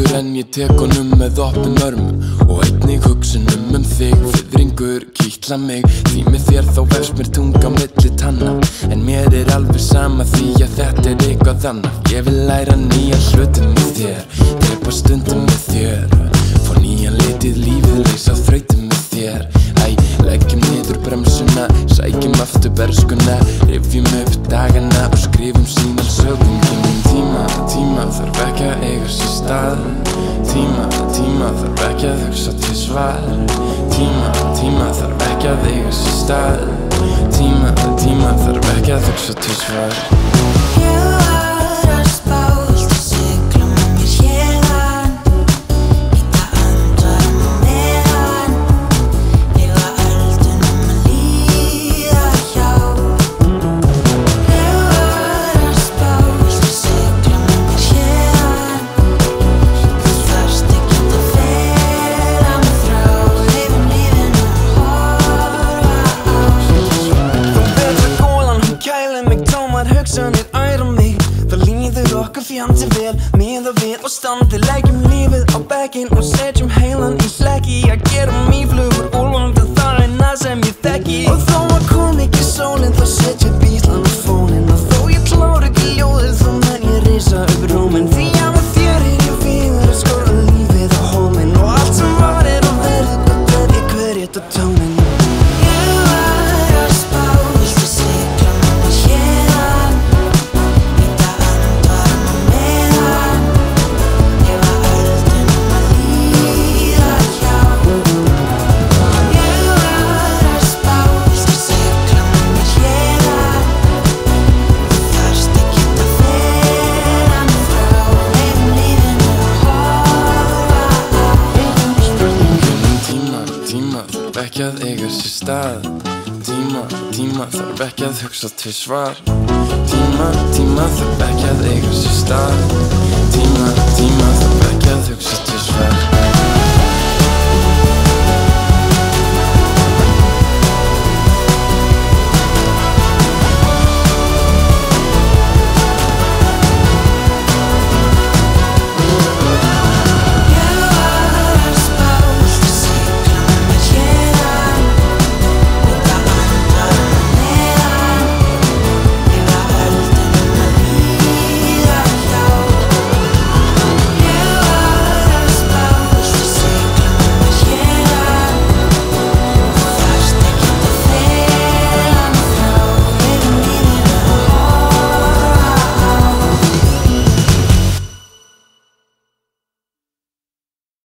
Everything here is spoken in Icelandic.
betur en ég tek honum með opnum örmum og einnig hugsunum þig. Fiðringur kitla mig, því með þér þá vefst mér tunga milli tanna. En mér alveg sama því að þetta eitthvað annað. Ég vil læra nýja hluti með þér, drepa stundum með þér. Fá nýjan litið lífið, leysa þrautum með þér. Æ, leggjum niður bremsuna, sækjum aftur berskuna. Rifjum upp dagana og skrifum sína sögum. Tíma þarf ekki að eiga sér stað. Tíma þarf ekki að hugsa til svar. Tíma þarf ekki að eiga sér stað. Tíma þarf ekki að hugsa til svar. Ég var að spá, viltu sigla með mér héðan? Nýta andvarm á meðan leyfa öldunum að líða hjá. Ég var að spá, viltu sigla með mér héðan? Þú þarft ekki að fela mig frá, leyfum lífinu að horfa á. Þú betra gólan, hún kælir mig, tómar hugsanir æra mig. Það líður okkur fjandi vel, miðað við og standi. Leggjum lífið á bekkinn og setjum heilan í hlekki. Að gera mýflugur úlfandi, það eina sem ég þekki. Og þó að kom ekki sólin, þá set ég bílan á fóninn. Og þó ég klára ekki ljóðið, þá mun ég risa upp róminn. Því að með þér ég fyrir að skora lífið á hólminn. Og allt sem var og verður, hvað er ég hverjit á tóninn. Ég var að spá, viltu sigla með mér héðan? Nýta andvarm á meðan leyfa öldunum að líða hjá. Ég var að spá, viltu sigla með mér héðan? Þú þarft ekki að fela mig frá, leyfum lífinu að horfa á. Tíma þarf ekki að eiga sér stað. Tíma þarf ekki að hugsa til svar. Tíma þarf ekki að eiga sér stað. Tíma þarf ekki að hugsa til svar.